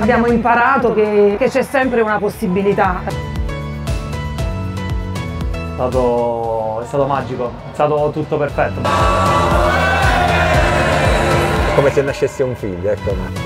Abbiamo imparato che c'è sempre una possibilità. È stato magico, è stato tutto perfetto. Come se nascesse un figlio, ecco.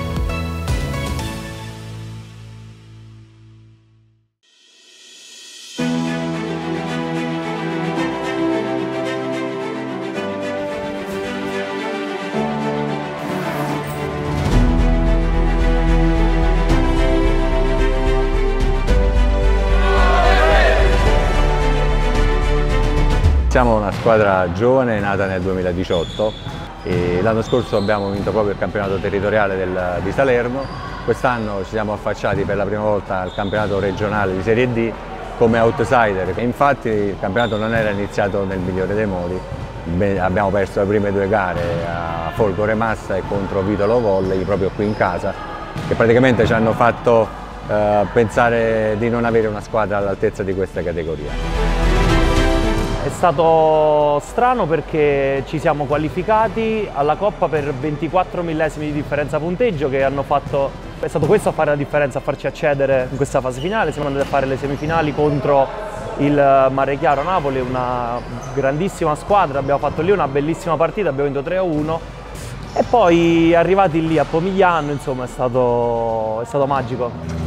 Siamo una squadra giovane nata nel 2018 e l'anno scorso abbiamo vinto proprio il campionato territoriale di Salerno. Quest'anno ci siamo affacciati per la prima volta al campionato regionale di Serie D come outsider. E infatti il campionato non era iniziato nel migliore dei modi. Abbiamo perso le prime due gare a Folgore Massa e contro Vitolo Volley proprio qui in casa, che praticamente ci hanno fatto pensare di non avere una squadra all'altezza di questa categoria. È stato strano perché ci siamo qualificati alla Coppa per 24 millesimi di differenza punteggio che hanno fatto, è stato questo a fare la differenza, a farci accedere in questa fase finale. Siamo andati a fare le semifinali contro il Mare Chiaro Napoli, una grandissima squadra, abbiamo fatto lì una bellissima partita, abbiamo vinto 3-1 e poi arrivati lì a Pomigliano, insomma è stato magico.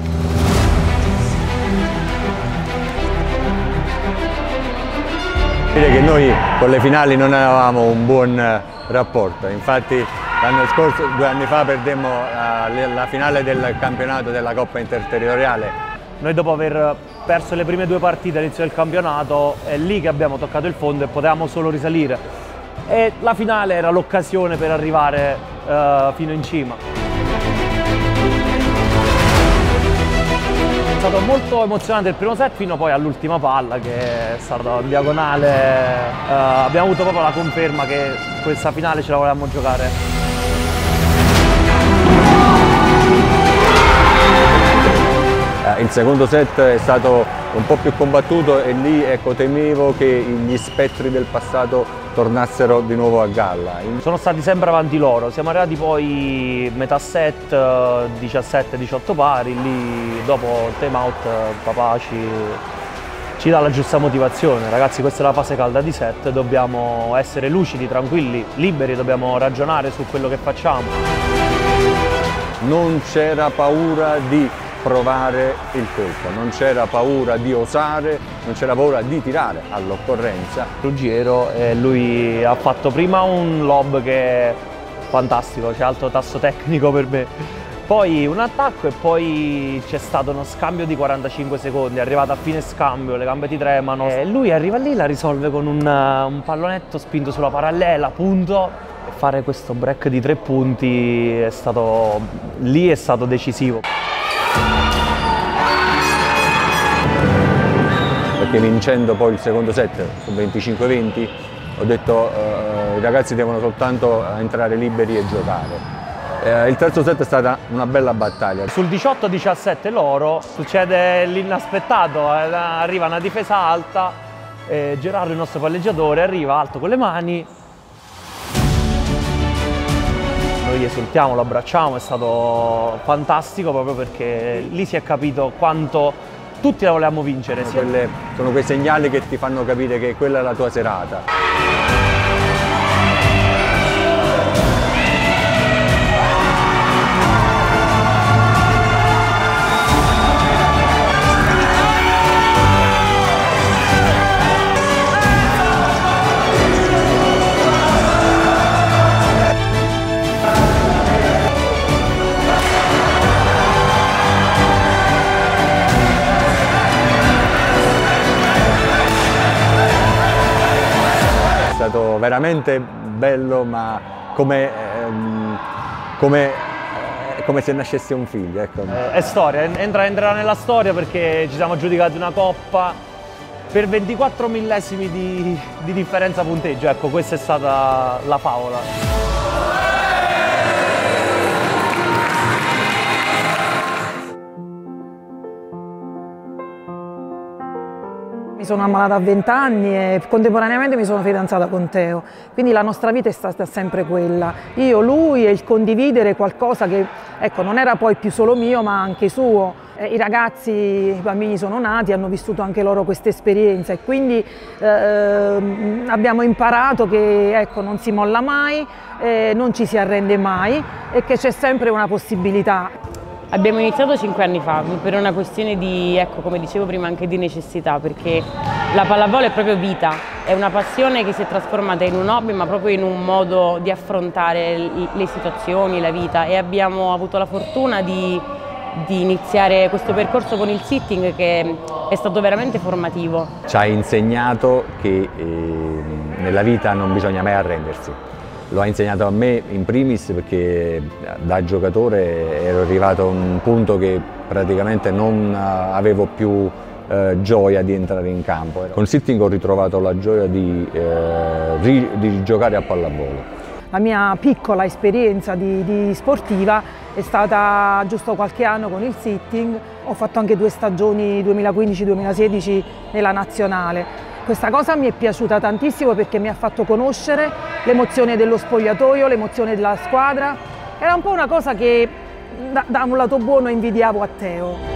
Che noi con le finali non avevamo un buon rapporto, infatti l'anno scorso, 2 anni fa, perdemmo la finale del campionato della Coppa Interterritoriale. Noi dopo aver perso le prime 2 partite all'inizio del campionato è lì che abbiamo toccato il fondo e potevamo solo risalire e la finale era l'occasione per arrivare fino in cima. È stato molto emozionante il primo set fino poi all'ultima palla che è stata in diagonale. Abbiamo avuto proprio la conferma che questa finale ce la volevamo giocare. Il secondo set è stato un po' più combattuto e lì ecco, temevo che gli spettri del passato tornassero di nuovo a galla. Sono stati sempre avanti loro, siamo arrivati poi metà set 17-18 pari, lì dopo il time out papà ci dà la giusta motivazione. Ragazzi, questa è la fase calda di set, dobbiamo essere lucidi, tranquilli, liberi, dobbiamo ragionare su quello che facciamo. Non c'era paura di provare il colpo, non c'era paura di osare, non c'era paura di tirare all'occorrenza. Ruggiero, lui ha fatto prima un lob che è fantastico, c'è alto tasso tecnico per me, poi un attacco e poi c'è stato uno scambio di 45 secondi, è arrivato a fine scambio, le gambe ti tremano e lui arriva lì, la risolve con un pallonetto spinto sulla parallela, punto, e fare questo break di 3 punti è stato decisivo. Perché vincendo poi il secondo set su 25-20 ho detto i ragazzi devono soltanto entrare liberi e giocare. Il terzo set è stata una bella battaglia. Sul 18-17 loro succede l'inaspettato, arriva una difesa alta, Gerardo il nostro palleggiatore arriva alto con le mani. Noi esultiamo, lo abbracciamo, è stato fantastico proprio perché lì si è capito quanto tutti la volevamo vincere. Sono quei segnali che ti fanno capire che quella è la tua serata. È stato veramente bello, ma come se nascesse un figlio. Ecco. È storia, entrerà nella storia perché ci siamo aggiudicati una coppa per 24 millesimi di differenza punteggio. Ecco, questa è stata la favola. Mi sono ammalata a 20 anni e contemporaneamente mi sono fidanzata con Teo, quindi la nostra vita è stata sempre quella. Io, lui e il condividere qualcosa che ecco, non era poi più solo mio ma anche suo. I ragazzi, i bambini sono nati, hanno vissuto anche loro questa esperienza e quindi abbiamo imparato che ecco, non si molla mai, non ci si arrende mai e che c'è sempre una possibilità. Abbiamo iniziato 5 anni fa per una questione di, ecco, come dicevo prima, anche di necessità, perché la pallavolo è proprio vita, è una passione che si è trasformata in un hobby ma proprio in un modo di affrontare le situazioni, la vita, e abbiamo avuto la fortuna di iniziare questo percorso con il sitting che è stato veramente formativo. Ci ha insegnato che nella vita non bisogna mai arrendersi. Lo ha insegnato a me in primis perché da giocatore ero arrivato a un punto che praticamente non avevo più gioia di entrare in campo. Con il sitting ho ritrovato la gioia di giocare a pallavolo. La mia piccola esperienza di sportiva è stata giusto qualche anno con il sitting, ho fatto anche 2 stagioni 2015-2016 nella nazionale. Questa cosa mi è piaciuta tantissimo perché mi ha fatto conoscere l'emozione dello spogliatoio, l'emozione della squadra. Era un po' una cosa che da un lato buono invidiavo a Teo.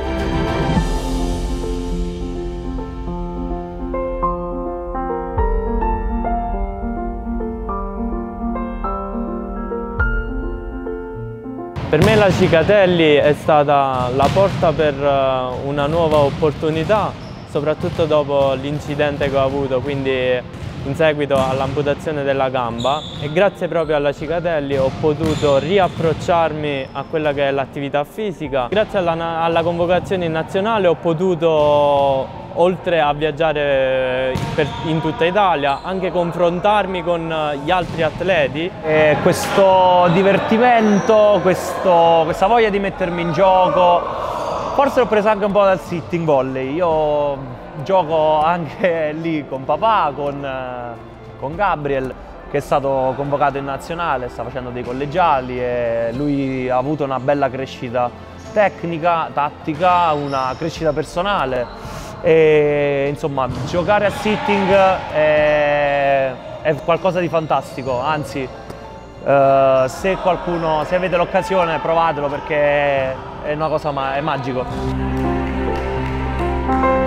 Per me la Cicatelli è stata la porta per una nuova opportunità, soprattutto dopo l'incidente che ho avuto, quindi in seguito all'amputazione della gamba, e grazie proprio alla Cicatelli ho potuto riapprocciarmi a quella che è l'attività fisica. Grazie alla convocazione in nazionale ho potuto, oltre a viaggiare in tutta Italia, anche confrontarmi con gli altri atleti. E questo divertimento, questa voglia di mettermi in gioco, forse l'ho presa anche un po' dal sitting volley. Io gioco anche lì con papà, con Gabriel, che è stato convocato in nazionale, sta facendo dei collegiali e lui ha avuto una bella crescita tecnica, tattica, una crescita personale. E, insomma, giocare a sitting è qualcosa di fantastico, anzi se avete l'occasione provatelo perché è una cosa, è magico.